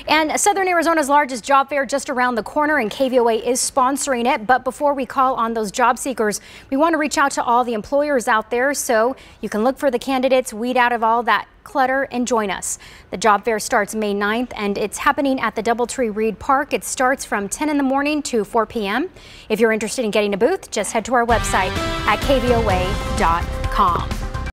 And Southern Arizona's largest job fair just around the corner, and KVOA is sponsoring it. But before we call on those job seekers, we want to reach out to all the employers out there so you can look for the candidates, weed out of all that clutter, and join us. The job fair starts May 9th, and it's happening at the DoubleTree Reid Park. It starts from 10 in the morning to 4 p.m. If you're interested in getting a booth, just head to our website at KVOA.com.